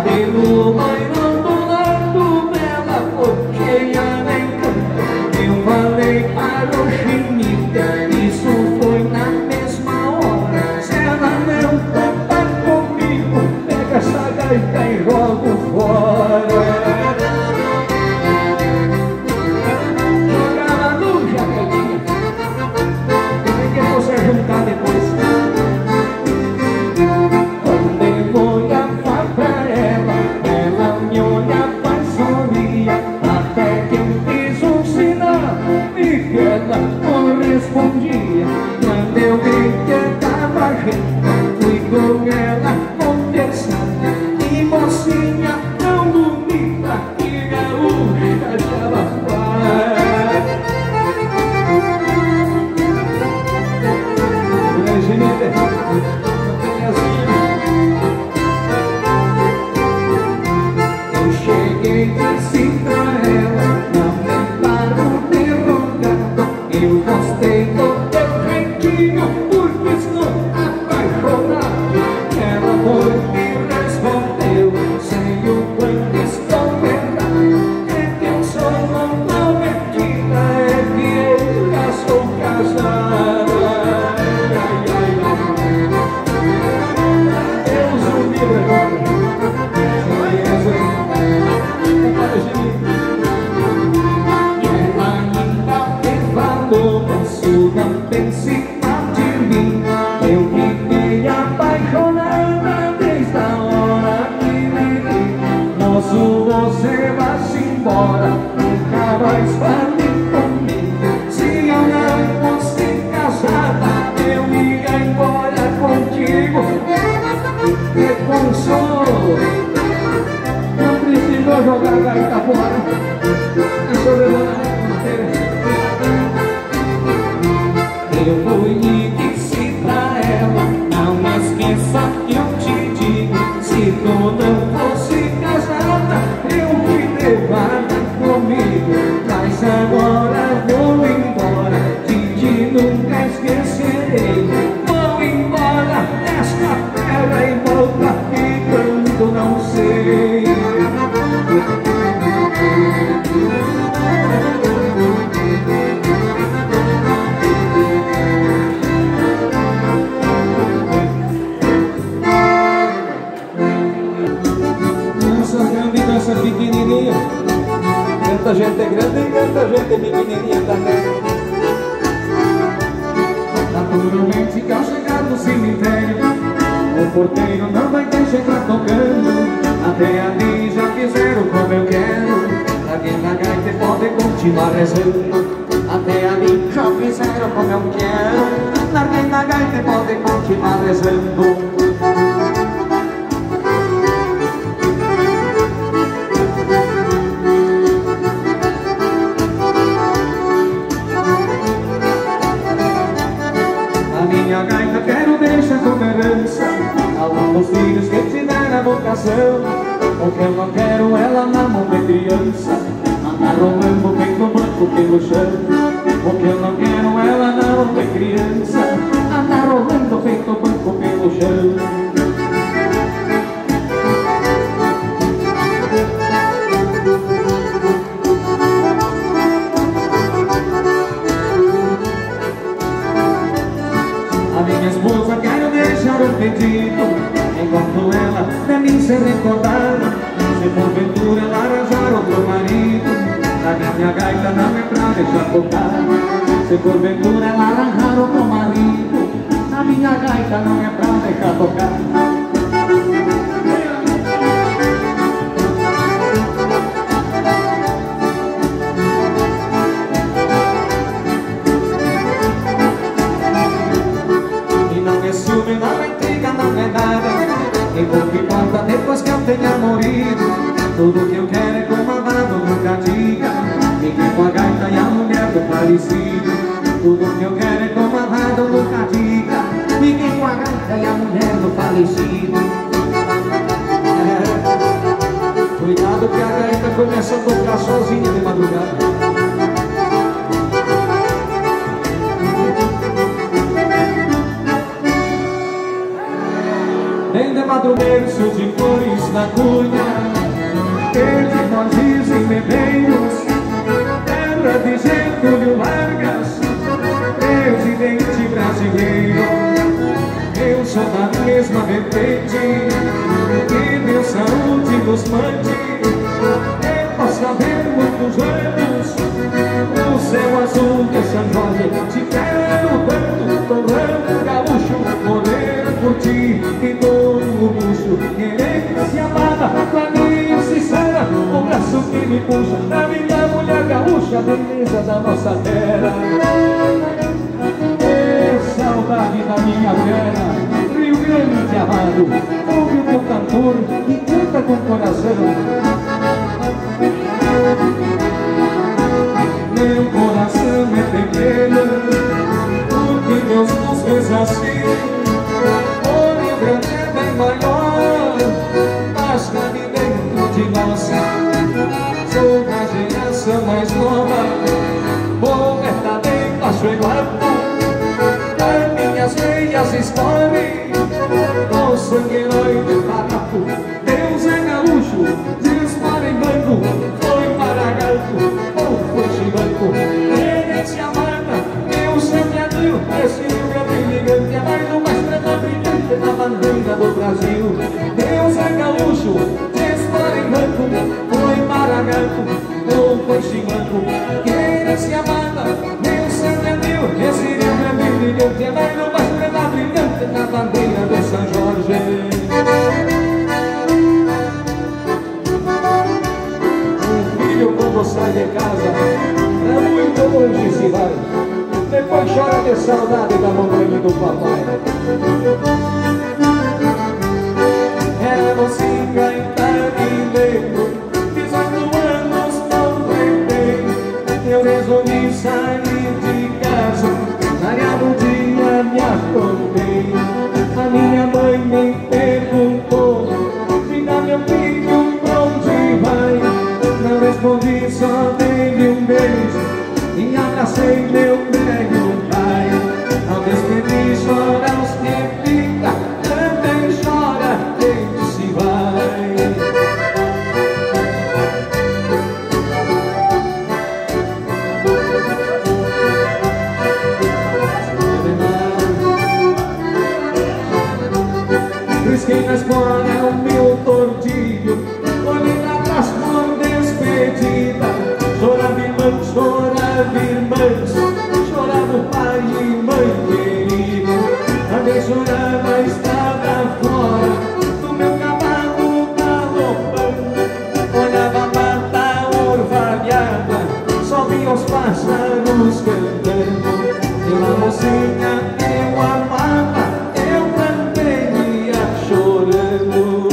cabelo loiro ondulado, bela flor cheia de encanto. Eu falei para o chinita, isso foi na mesma hora. Se ela não topar comigo, pega essa gaita e jogo fora. Joga na luz, jaquetinha. Tem que você juntar depois. Quando eu olhava pra ela, ela me olhava e sorria. Até que eu fiz um sinal e que ela correspondia. Quando eu vi que tava gente, fui com ela conversar. E mocinha tão bonita, que gaúcha já ela faz. Eu cheguei e disse pra ela, não me paro derrotando. Eu gostei do teu jeitinho, porque estou apaixonado. Ela foi e respondeu, sei o quanto estou errado. É que eu sou uma prometida, é que eu já sou casado. Deus o livre. Ela ainda me falou, isso não pense mal de mim. Eu fiquei apaixonada desde a hora que me vi. Moço, você vai-se embora, nunca mais fale comigo. Se eu não fosse casada, eu ia embora contigo. Que consolo, não precisou jogar a gaita fora. Eu sou levando eu fui e disse pra ela, não esqueça que eu te digo, se tu não fosse casada, eu te levava comigo. Mas agora vou embora, de ti nunca esquecerei. Vou embora desta terra e vou pra ficando, não sei. Essa pequenininha, tanta gente é grande e tanta gente é pequenininha também. Naturalmente que ao chegar no cemitério, o porteiro não vai deixar entrar tocando. Até ali já fizeram como eu quero, aqui na gaita pode continuar rezando. Até ali já fizeram como eu quero, aqui na gaita pode continuar rezando. Minha gaita quero deixar como herança aos filhos que tiver a vocação. Porque eu não quero ela na mão de criança, andar rolando feito banco pelo chão. Porque eu não quero ela na mão de criança, andar rolando feito banco pelo chão. A minha esposa quero deixar um pedido, enquanto ela de mim se recordar. Se porventura ela arranjar outro marido, a minha gaita não é pra deixar tocar. Se porventura ela arranjar outro marido, a minha gaita não é pra deixar tocar. Ciúme não é intriga, não é nada. E pouco importa depois que eu tenha morrido. Tudo que eu quero é comandado, nunca diga. Fique com a gaita e a mulher do falecido. Tudo que eu quero é comandado, nunca diga. Fique com a gaita e a mulher do falecido. Cuidado que a gaita começa a tocar sozinha de madrugada. Vem de madrugueiro, de flores na cunha. Medeiros, terra de Getúlio Vargas, presidente brasileiro. Eu sou da mesma vertente, que Deus saúde nos mande. E possa ver muitos anos no céu azul de São Jorge. Te quero tanto, torrando gaúcho, morrer por ti e todo luxo. Querência amada, família sincera, o braço que me puxa da minha mulher gaúcha, a beleza da nossa terra. Saudade da minha terra, Rio Grande amado, ouve o teu cantor e canta com o coração. Meu coração é pequeno, porque Deus nos fez assim. O Rio Grande é bem maior, mas cabe dentro de nós. Sou da geração mais nova, poeta bem baixo e guapo. Minhas veias escorrem com sangue herói de barato. Deus é gaúcho, dispara em banco, foi Maragato ou foi Chibanco. Querência amada, meu semeadinho, esse Rio Grande gigante é mais uma estrela brilhante na bandeira do Brasil. Deus é gaúcho, dispara em banco, foi Maragato ou foi Chibanco. Querência amada, meu semeadinho, esse Rio Grande gigante é mais uma estrela brilhante na bandeira do São Jorge. Um filho quando sai de casa é muito longe se vai, depois chora de saudade da mamãe e do papai. Era mocinha em Taguileiro, 18 anos completei. Eu resolvi sair de casa, variado um dia me acordei. A minha mãe me perguntou: filha, meu filho, pra onde vai? Não respondi, só dei um beijo e abracei meu velho pai. Ao despedir, chora os que fica, também chora quem se vai. Risquei na escola o meu tordilho, olhei atrás por despedida. Chorava irmãos, chorava irmãs, chorava o pai e mãe querida. Também chorava a estrada fora, do meu cavalo galopando. Olhava a mata orvalhada, só via os pássaros cantando. Pela mocinha eu amava, eu também ia chorando.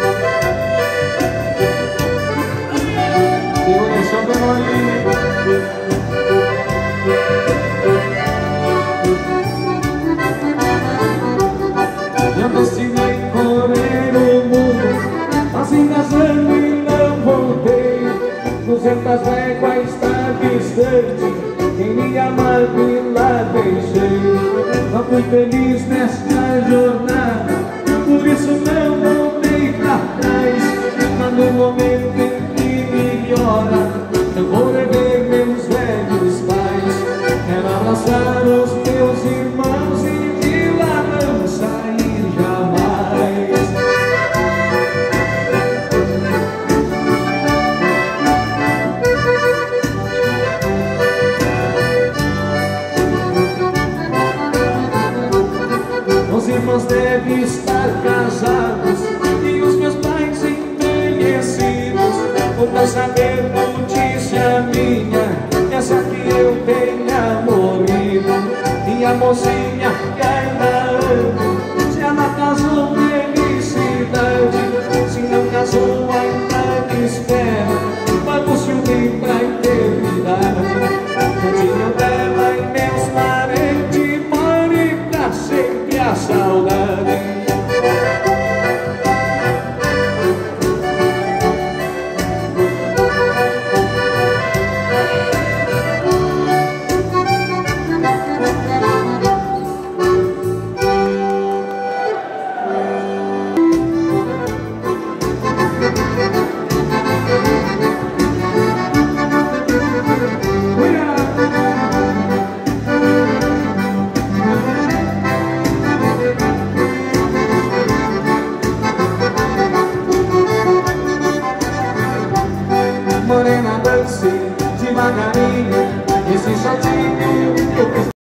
Eu destinei correr o mundo, mas engasgando e não voltei. 200 léguas está distante, quem me amava e lá deixei. Não fui feliz nesta jornada, por isso não voltei pra trás. Mas no momento